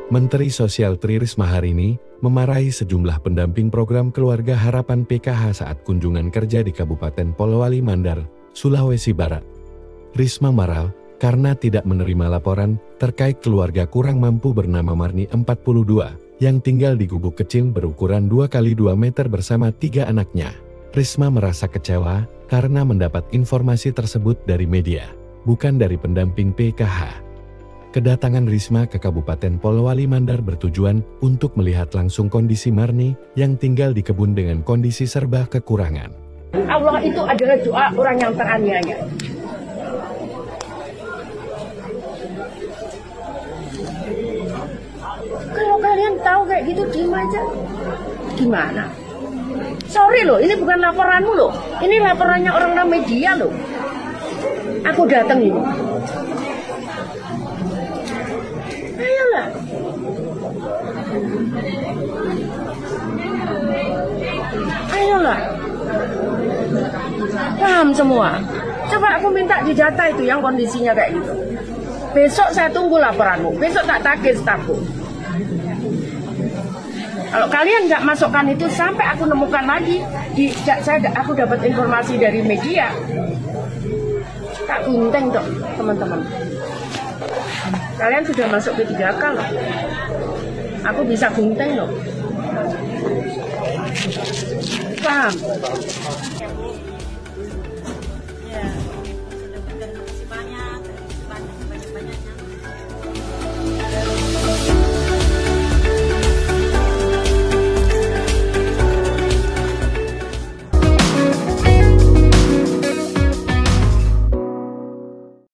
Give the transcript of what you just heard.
Menteri Sosial Tri Risma hari ini memarahi sejumlah pendamping program Keluarga Harapan PKH saat kunjungan kerja di Kabupaten Polewali Mandar, Sulawesi Barat. Risma marah karena tidak menerima laporan terkait keluarga kurang mampu bernama Marni 42 yang tinggal di gubuk kecil berukuran 2x2 meter bersama 3 anaknya. Risma merasa kecewa karena mendapat informasi tersebut dari media, bukan dari pendamping PKH. Kedatangan Risma ke Kabupaten Polewali Mandar bertujuan untuk melihat langsung kondisi Marni yang tinggal di kebun dengan kondisi serba kekurangan. Allah itu adalah doa orang yang teraniaya. Kalau kalian tahu kayak gitu, diem aja. Gimana? Sorry loh, ini bukan laporanmu loh. Ini laporannya orang-orang media loh. Aku datang ini. Ayolah. Ayolah. Paham semua. Coba aku minta didata itu yang kondisinya kayak gitu. Besok saya tunggu laporanmu. Besok tak tagih stafku. Kalau kalian nggak masukkan itu sampai aku nemukan lagi, aku dapat informasi dari media, tak gunting dong teman-teman. Kalian sudah masuk ke 3K loh. Aku bisa gunting loh. Paham?